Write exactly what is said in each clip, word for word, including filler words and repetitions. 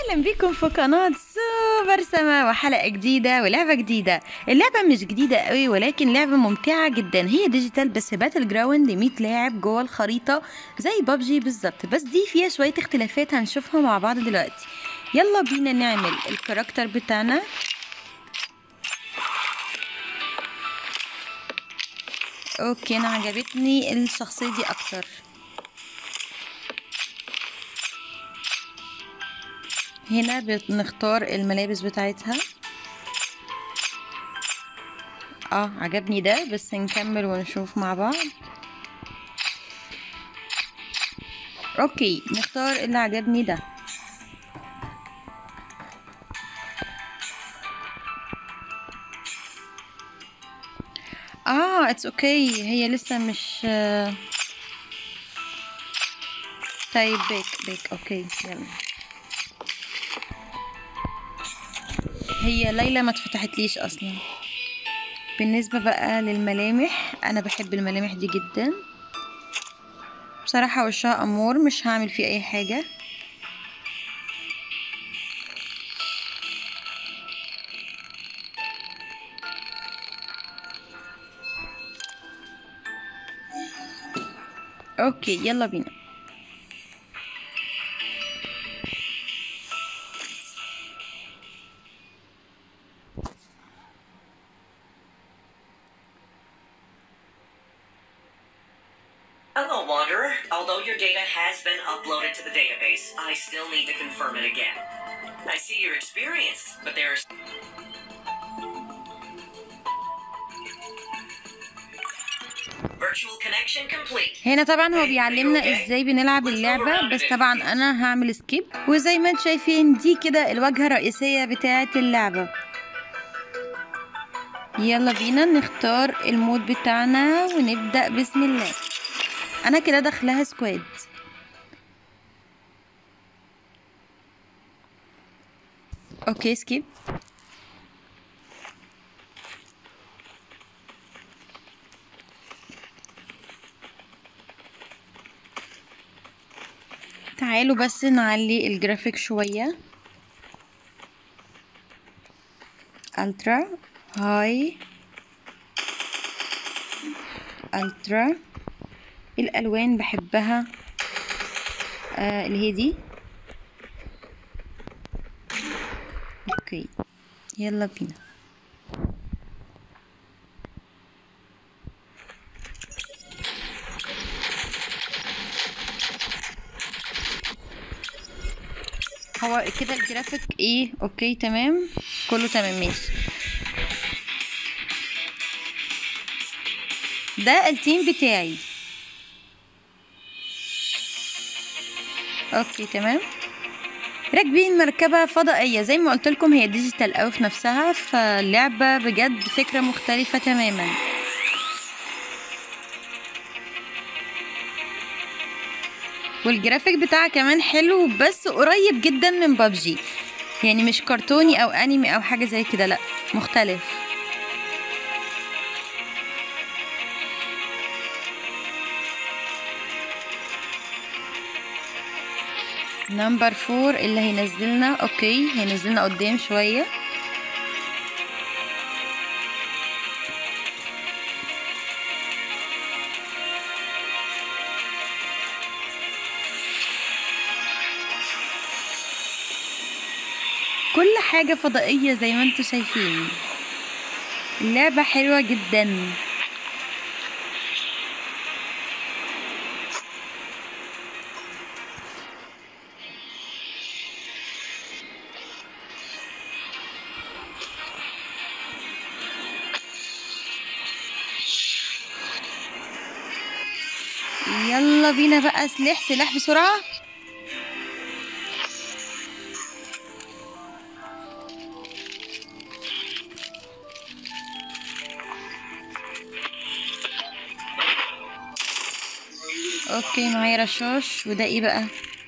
اهلا بكم في قناة سوبر سما وحلقة جديدة ولعبة جديدة. اللعبة مش جديدة قوي ولكن لعبة ممتعة جدا، هي ديجيتال بس باتل جراوند مية لاعب جوه الخريطة زي بابجي بالظبط، بس دي فيها شوية اختلافات هنشوفها مع بعض دلوقتي. يلا بينا نعمل الكاركتر بتاعنا. اوكي انا عجبتني الشخصية دي اكتر. هنا بنختار الملابس بتاعتها. اه عجبني ده، بس نكمل ونشوف مع بعض. اوكي نختار اللي عجبني ده. اه اتس اوكي، هي لسه مش طيب بيك بيك اوكي يلا. هي ليلى ما اتفتحتليش اصلا. بالنسبة بقى للملامح، انا بحب الملامح دي جدا بصراحة. وشها امور، مش هعمل فيه اي حاجة. اوكي يلا بينا. Hello, Wanderer. Although your data has been uploaded to the database, I still need to confirm it again. I see you're experienced, but there's... Virtual connection complete. هنا طبعا هو بيعلمنا ازاي بنلعب اللعبة، بس طبعا انا هعمل سكيب. وزي ما انتم شايفين دي كده الواجهة الرئيسية بتاعة اللعبة. يلا بينا نختار المود بتاعنا ونبدأ بسم الله. انا كده داخلها سكواد. اوكي سكيب. تعالوا بس نعلي الجرافيك شوية. الترا هاي الترا. الالوان بحبها آه اللي هي دي. اوكي يلا بينا. هو كده الجرافيك ايه؟ اوكي تمام، كله تمام ماشي. ده التيم بتاعي. اوكي تمام. راكبين مركبة فضائية زي ما قلت لكم، هي ديجيتال قوي في نفسها، فاللعبة بجد فكرة مختلفة تماما. والجرافيك بتاعها كمان حلو، بس قريب جدا من بابجي، يعني مش كرتوني او انمي او حاجة زي كده، لا مختلف. نمبر فور اللي هينزلنا. اوكي هينزلنا قدام شوية. كل حاجة فضائية زي ما انتم شايفين. اللعبة حلوة جدا. يلا بينا بقى. سلاح سلاح بسرعة. اوكي معايا رشاش. وده ايه بقى؟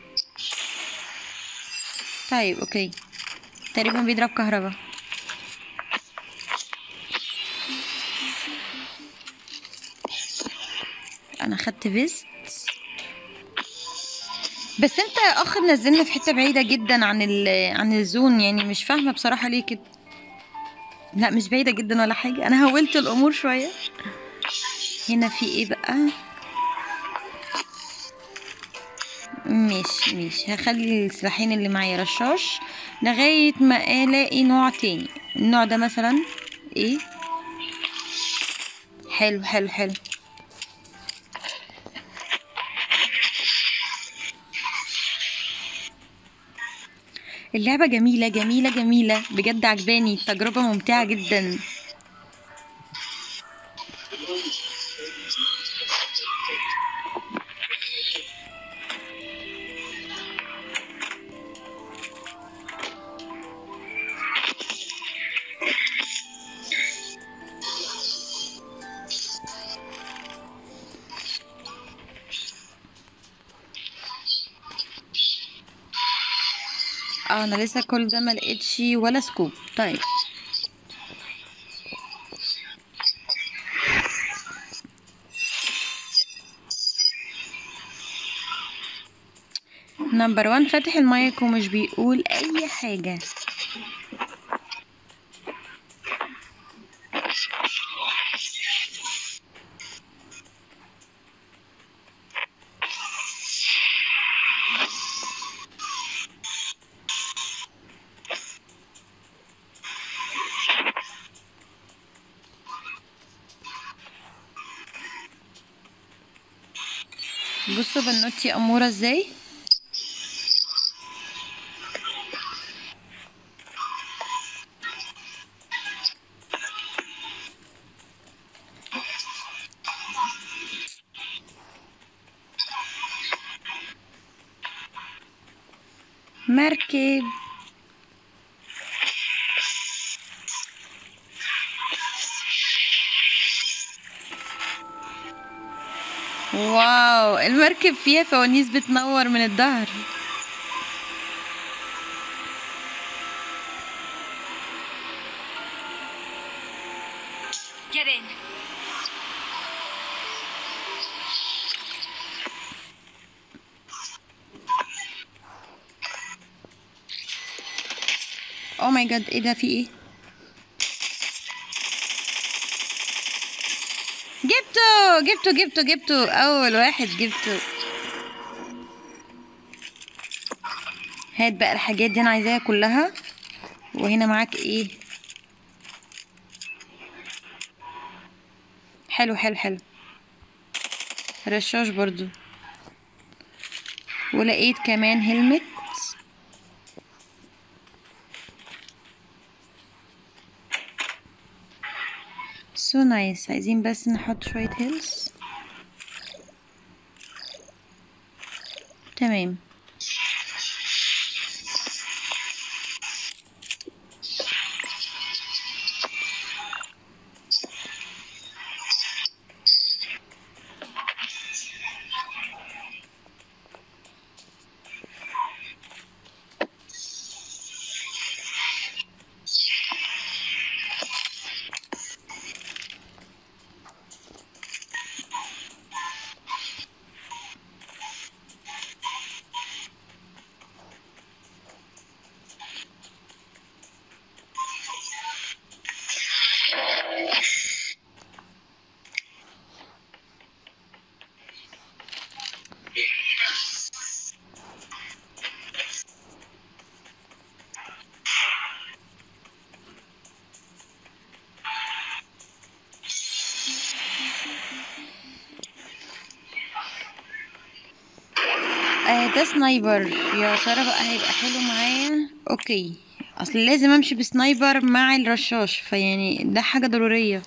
طيب اوكي تقريبا بيضرب كهرباء. انا خدت فيست. بس انت يا اخ منزلنا في حته بعيده جدا عن ال عن الزون، يعني مش فاهمه بصراحه ليه كده. لا مش بعيده جدا ولا حاجه، انا هولت الامور شويه. هنا في ايه بقى؟ ماشي ماشي، هخلي السلاحين اللي معايا رشاش لغايه ما الاقي نوع تاني. النوع ده مثلا ايه؟ حلو حلو حلو. اللعبة جميلة جميلة جميلة بجد، عجباني، تجربة ممتعة جدا. اه انا لسه كل ده ما لقيتش ولا سكوب. طيب نمبر وان فاتح المايك ومش بيقول اي حاجة. بصوا بنوتي امورة ازاي. مركب. واو المركب فيها فوانيس بتنور من الظهر. Get in. او ماي جاد، ايه ده؟ في ايه؟ جبته جبته جبته جبته، اول واحد جبته. هات بقى الحاجات دي، انا عايزاها كلها. وهنا معاك ايه؟ حلو حلو حلو. رشاش برضو، ولقيت كمان هلمت. سو نايس. عايزين بس نحط شوية هيلز. تمام. آه ده سنايبر، يا ترى بقى هيبقى حلو معايا. اوكي، اصل لازم امشي بسنايبر مع الرشاش، فيعني ده حاجة ضرورية.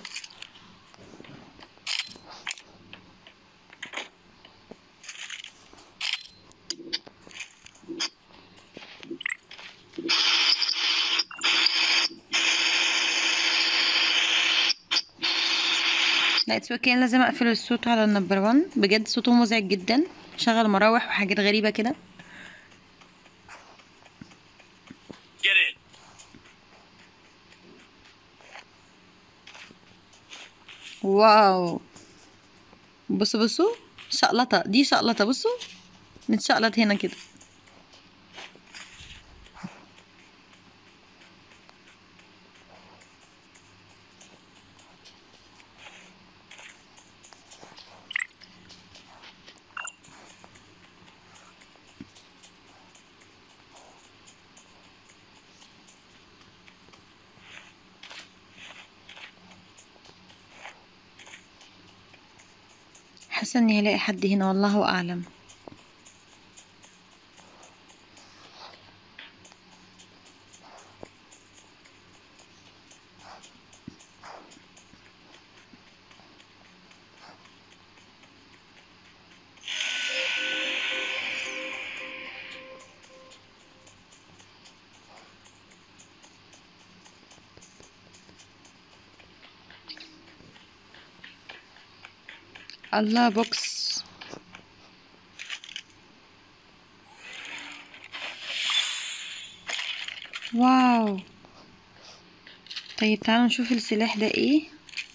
لا اتس اوكي، لازم اقفل الصوت على النمبر وان، بجد صوته مزعج جدا. شغل مراوح وحاجات غريبة كده. Get in. واو، بصوا بصوا، شقلطة دي شقلطة، بصوا نتشقلط هنا كده. حاسة اني هلاقي حد هنا، والله اعلم. الله، بوكس. واو. طيب تعالوا نشوف السلاح ده ايه.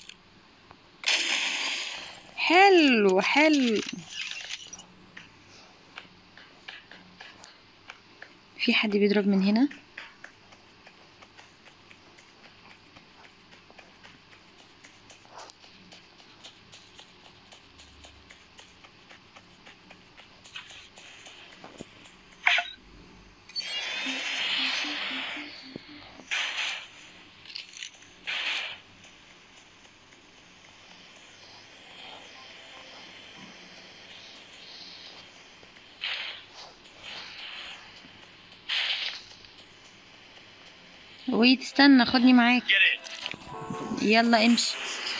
حلو حلو. في حد بيضرب من هنا. ويت، استنى خدني معاك. Get in. يلا امشي.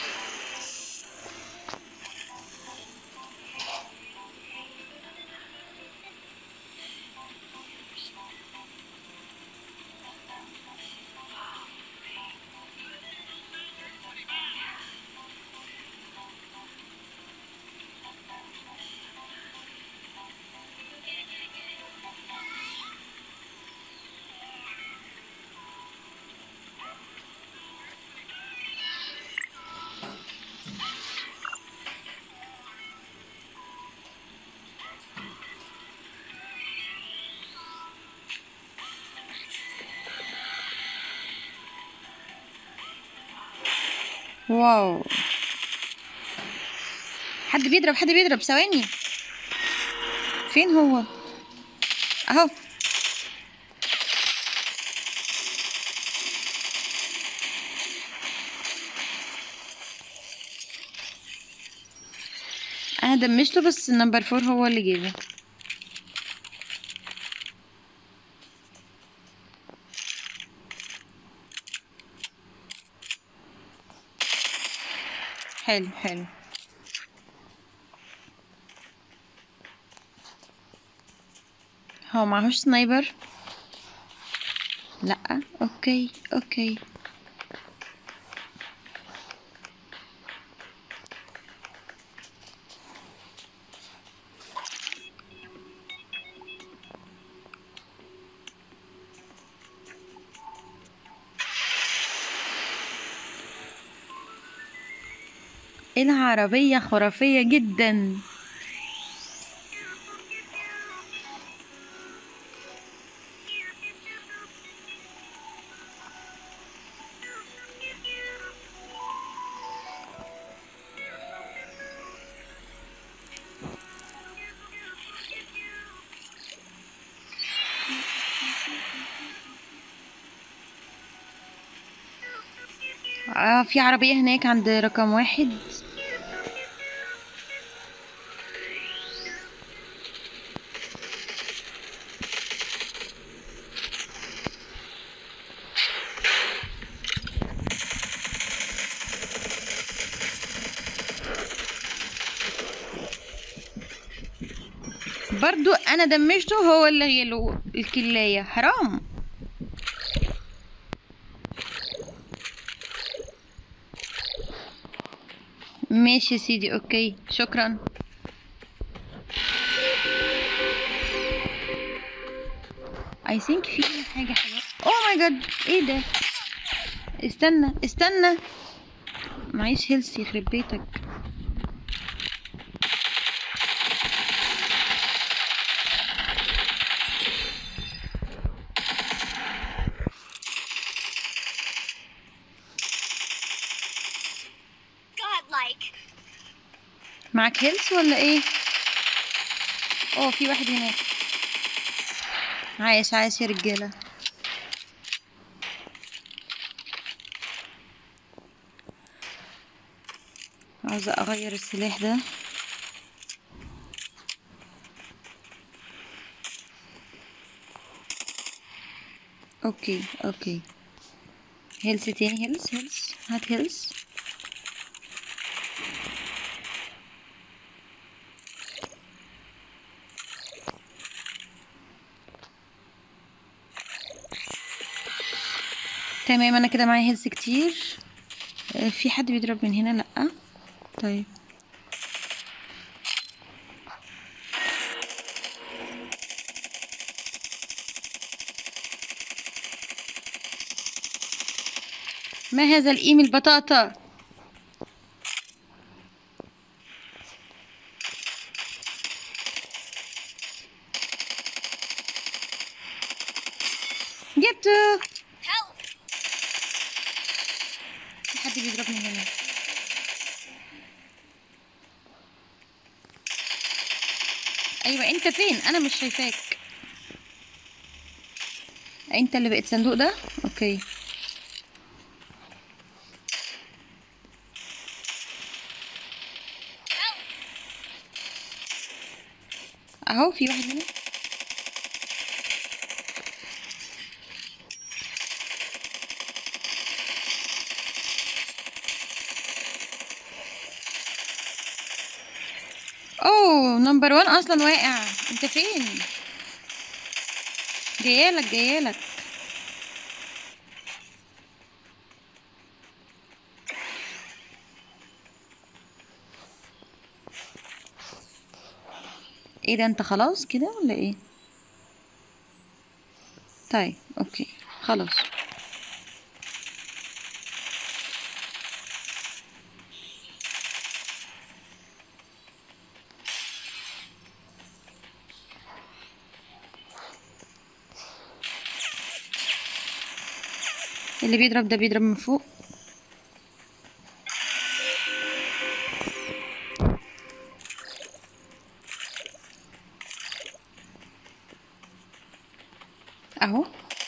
واو. حد بيضرب حد بيضرب ثواني. فين هو؟ اهو. انا دمجته بس النمبر فور هو اللي جيبه. حلو حلو. هو معهوش سنايبر؟ لا. اوكي اوكي. العربية خرافية جدا. اه، في عربية هناك عند رقم واحد. برضو انا دمجته، هو اللي غيله الكلاية، حرام. ماشي يا سيدي، اوكي شكرا. I think في حاجة حلوة. اوه ماي جاد، ايه ده؟ استنى استنى، معيش هيلث، يخرب بيتك. معاك هيلث ولا ايه؟ اوه في واحد هناك. عايش عايش يا رجالة. عاوزة اغير السلاح ده. اوكي اوكي. هيلث تاني، هيلث هيلث هات هيلث. تمام انا كده معايا هيلث كتير. آه، في حد بيضرب من هنا؟ لأ. طيب ما هذا الإيم البطاطا؟ جبته. في حد بيضربني هنا. ايوه انت فين؟ انا مش شايفاك. انت اللي بقيت صندوق ده؟ اوكي. اهو في واحد هنا. اوه نمبر وان اصلا واقع. انت فين؟ جايالك جايالك. ايه ده؟ انت خلاص كده ولا ايه؟ طيب اوكي خلاص. اللي بيضرب ده بيضرب من فوق. اهو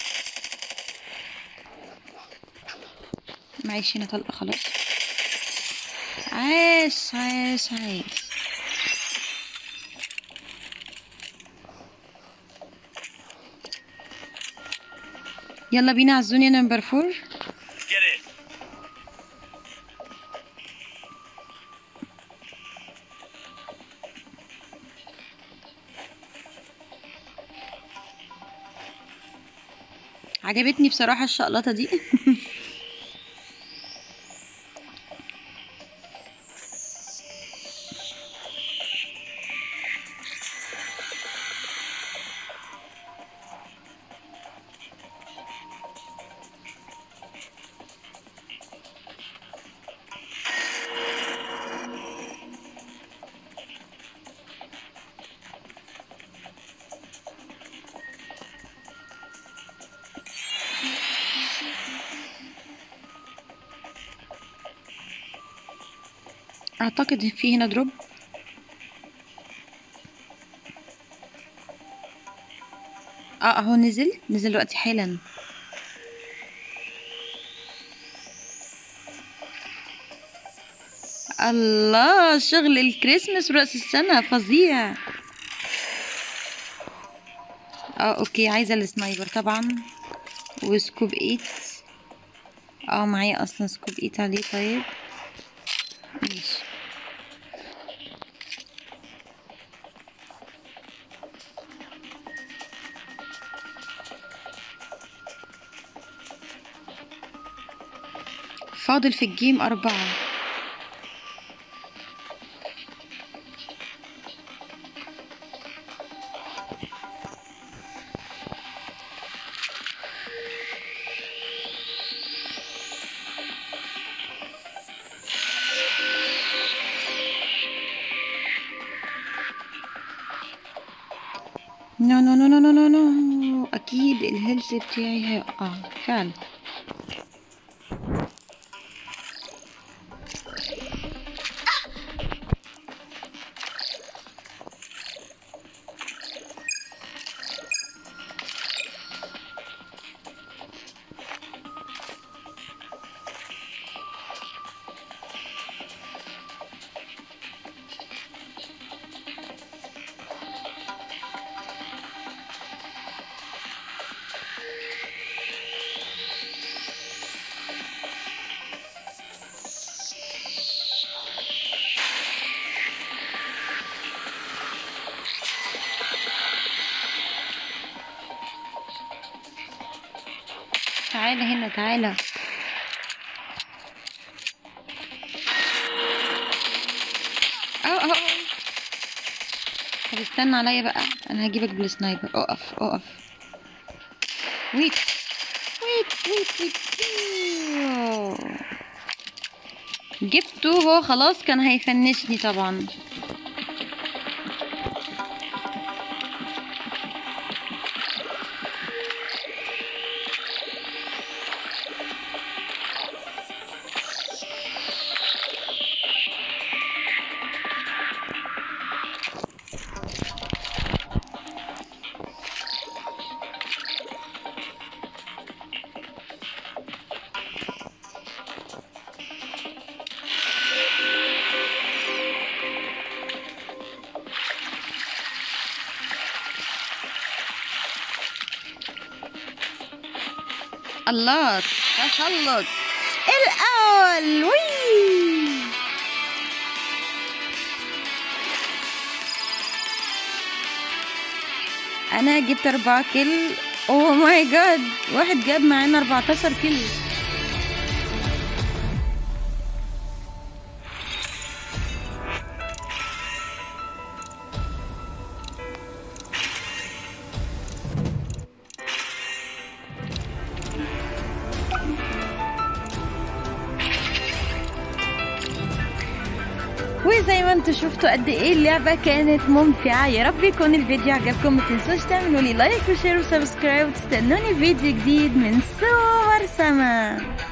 معيش هنا طلقة خلاص. عاش عاش عاش. يلا بينا على الزون يا نمبر فور. Get in. عجبتني بصراحة الشقلطة دي. اعتقد في هنا دروب. اه اهو نزل نزل دلوقتي حالا. الله شغل الكريسماس ورأس السنة فظيع. اه اوكي عايزة السنايبر طبعا وسكوب ايت. اه معايا اصلا سكوب ايت عليه. طيب ماشي. فاضل في الجيم أربعة. نو نو نو نو نو نو نو أكيد الهيلث بتاعي هيقع فعلا. تعالى هنا تعالى. اهو اهو. طب استنى عليا بقى، انا هجيبك بالسنايبر. اقف اقف. ويت ويت ويت ويت. جبته. هو خلاص كان هيفنشني طبعا. الله تسلط الأول. وي أنا جبت أربعة كيل. أوه ماي جاد، واحد جاب معانا أربعتاشر كيل. وزي ما انتوا شفتوا قد ايه اللعبة كانت ممتعة. يا رب يكون الفيديو عجبكم. ما تنسوش تعملوا لي لايك وشير وسبسكرايب وتستنوني فيديو جديد من سوبر سما.